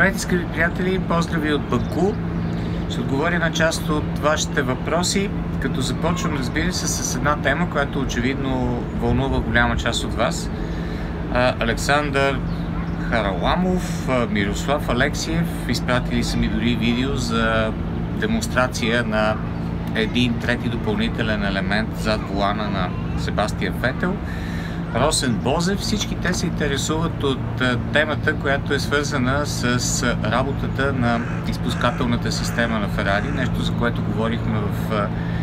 Здравейте, скъпи приятели! Поздрави от Баку! Ще отговоря на част от вашите въпроси, като започвам, разбира се, с една тема, която очевидно вълнува голяма част от вас. Александър Хараламов, Мирослав Алексиев изпратили са ми дори видео за демонстрация на един трети допълнителен елемент зад волана на Себастиан Фетел. Росен Бозев, всички те се интересуват от темата, която е свързана с работата на изпускателната система на Ферари, нещо за което говорихме в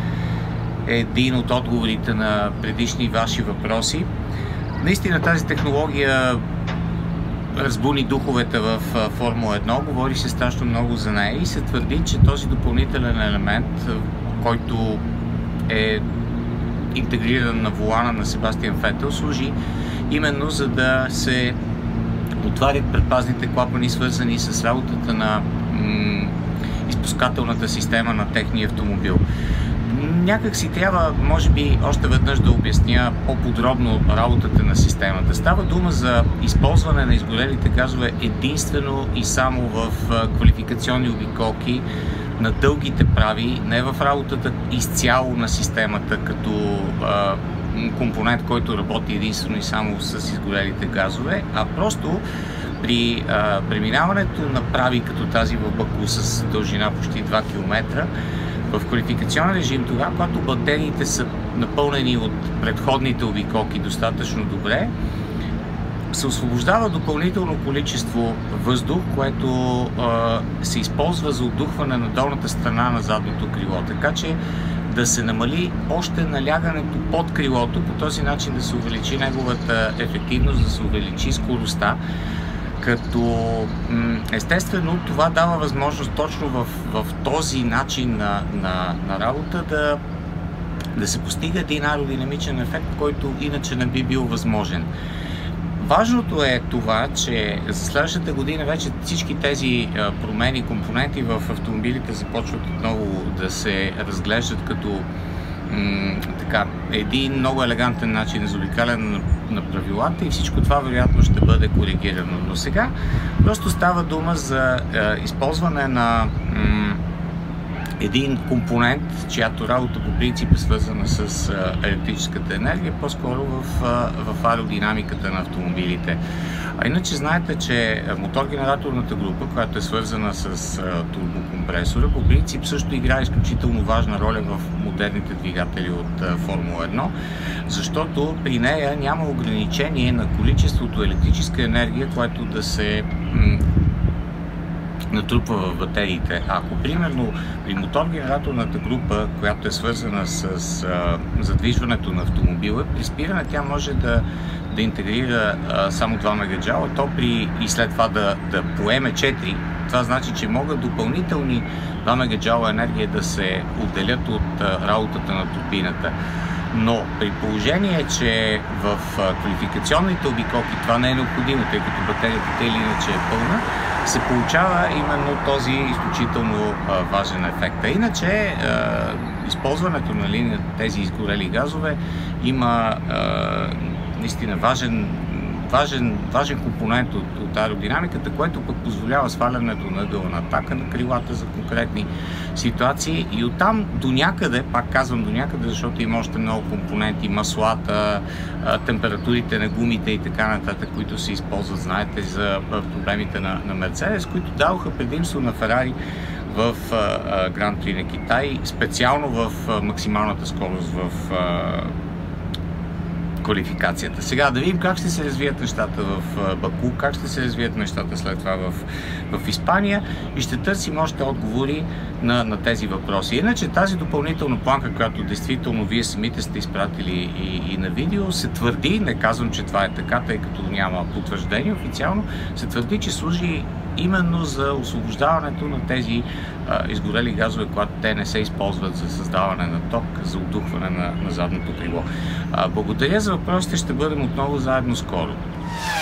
един от отговорите на предишни ваши въпроси. Наистина тази технология разбуни духовете в Формула 1, говори се страшно много за нея и се твърди, че този допълнителен елемент, който е интегриран на волана на Себастиан Фетел, служи именно за да се отварят предпазните клапани, свързани с работата на изпускателната система на техния автомобил. Някак си трябва, може би, още веднъж да обясня по-подробно работата на системата. Става дума за използване на изгорелите газове единствено и само в квалификационни обиколки на дългите прави, не в работата изцяло на системата като компонент, който работи единствено и само с изгорелите газове, а просто при преминаването на прави като тази в Баку с дължина почти 2 км в квалификационен режим, тогава, когато батериите са напълнени от предходните обиколки достатъчно добре, се освобождава допълнително количество въздух, което се използва за отдухване на долната страна на задното крило. Така че да се намали още налягането под крилото, по този начин да се увеличи неговата ефективност, да се увеличи скоростта. Като естествено това дава възможност точно в този начин на работа да се постига един аеродинамичен ефект, който иначе не би бил възможен. Важното е това, че за следващата година вече всички тези промени, компоненти в автомобилите започват отново да се разглеждат като един много елегантен начин на заобикаляне на правилата и всичко това вероятно ще бъде коригирано. Но сега просто става дума за използване на един компонент, чиято работа по принцип е свързана с електрическата енергия, по-скоро в аеродинамиката на автомобилите. А иначе знаете, че мотор-генераторната група, която е свързана с турбокомпресора, по принцип също играе изключително важна роля в модерните двигатели от Формула 1, защото при нея няма ограничение на количеството електрическа енергия, което да се натрупва в батериите. Ако примерно при мотор-генераторната група, която е свързана с задвижването на автомобила, при спиране тя може да интегрира само 2 мегаджаула, то и след това да поеме 4. Това значи, че могат допълнителни 2 мегаджаула енергия да се отделят от работата на турбината. Но при положение, че в квалификационните обиколки това не е необходимо, тъй като батерията или иначе е пълна, се получава именно този изключително важен ефект. А иначе използването на тези изгорели газове има наистина важен компонент от аеродинамиката, което пък позволява свалянето на ъгъла на атака на крилата за конкретни ситуации и оттам до някъде, пак казвам до някъде, защото има още много компоненти, маслата, температурите на гумите и така нататък, които се използват, знаете, за проблемите на Мерцедес, които даваха предимство на Ферари в Гран При на Китай, специално в максималната скорост в квалификацията. Сега да видим как ще се развият нещата в Баку, как ще се развият нещата след това в Испания и ще търсим още отговори на тези въпроси. Иначе тази допълнителна планка, която действително вие самите сте изпратили и на видео, се твърди, не казвам, че това е така, тъй като няма потвърждение официално, се твърди, че служи именно за освобождаването на тези изгорели газове, когато те не се използват за създаване на ток, за отдухване на задното крило. Благодаря за въпросите, ще бъдем отново заедно скоро.